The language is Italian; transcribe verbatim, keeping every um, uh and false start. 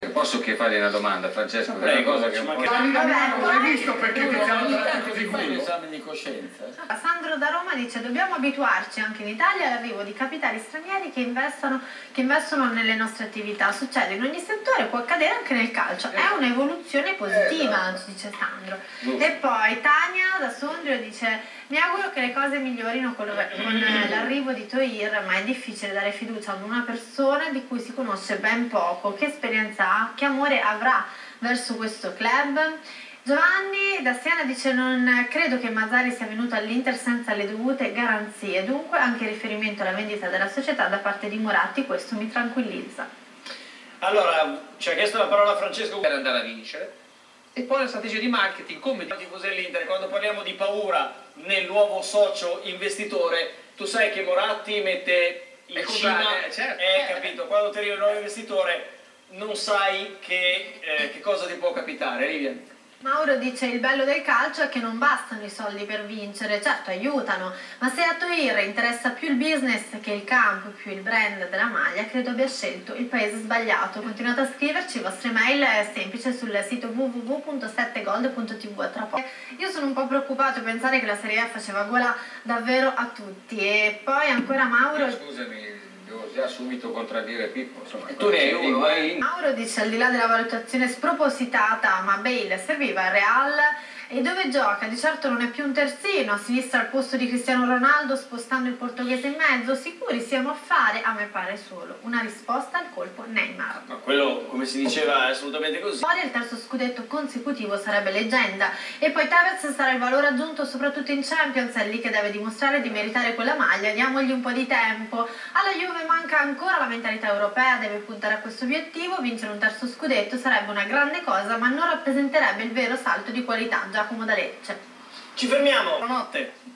Posso che fare una domanda, Francesco? Prego, è una cosa che un po'... Non hai visto perché ti siamo trattati così fai culo? l'esame di coscienza? Sandro da Roma dice: dobbiamo abituarci anche in Italia all'arrivo di capitali stranieri che investono, che investono nelle nostre attività. Succede in ogni settore, può accadere anche nel calcio. È un'evoluzione positiva, ci dice Sandro. E poi Tania da Sondrio dice: mi auguro che le cose migliorino con l'arrivo di Toir, ma è difficile dare fiducia ad una persona di cui si conosce ben poco. Che esperienza ha? Che amore avrà verso questo club? Giovanni da Siena dice: non credo che Mazzarri sia venuto all'Inter senza le dovute garanzie, dunque anche in riferimento alla vendita della società da parte di Moratti questo mi tranquillizza. Allora, ci ha chiesto la parola Francesco per andare a vincere, e poi la strategia di marketing come i tifosi dell'Inter. Quando parliamo di paura nel nuovo socio investitore, tu sai che Moratti mette in Ecco, cima, eh, certo. eh, capito, quando ti arriva il nuovo investitore non sai che, eh, che cosa ti può capitare. Livia. Mauro dice: il bello del calcio è che non bastano i soldi per vincere, certo aiutano, ma se a Toir interessa più il business che il campo, più il brand della maglia, credo abbia scelto il paese sbagliato. Continuate a scriverci, il vostro email è semplice sul sito w w w punto sette gold punto t v. Tra poco. Io sono un po' preoccupato a pensare che la Serie A faceva gola davvero a tutti. E poi ancora Mauro... Scusami, devo già subito contraddire Pippo, insomma. tu ne hai uno, eh? Mauro dice: al di là della valutazione spropositata, ma Bale serviva al Real e dove gioca? Di certo non è più un terzino, a sinistra al posto di Cristiano Ronaldo, spostando il portoghese in mezzo, sicuri siamo a fare? A me pare solo una risposta al colpo Neymar. Ma quello, come si diceva, è assolutamente così. Poi il terzo scudetto consecutivo sarebbe leggenda, e poi Tevez sarà il valore aggiunto soprattutto in Champions, è lì che deve dimostrare di meritare quella maglia, diamogli un po' di tempo. Alla Juve manca ancora la mentalità europea, deve puntare a questo obiettivo, vincere un terzo scudetto sarebbe una grande cosa, ma non rappresenterebbe il vero salto di qualità. Giacomo da Lecce. Ci fermiamo, buonanotte.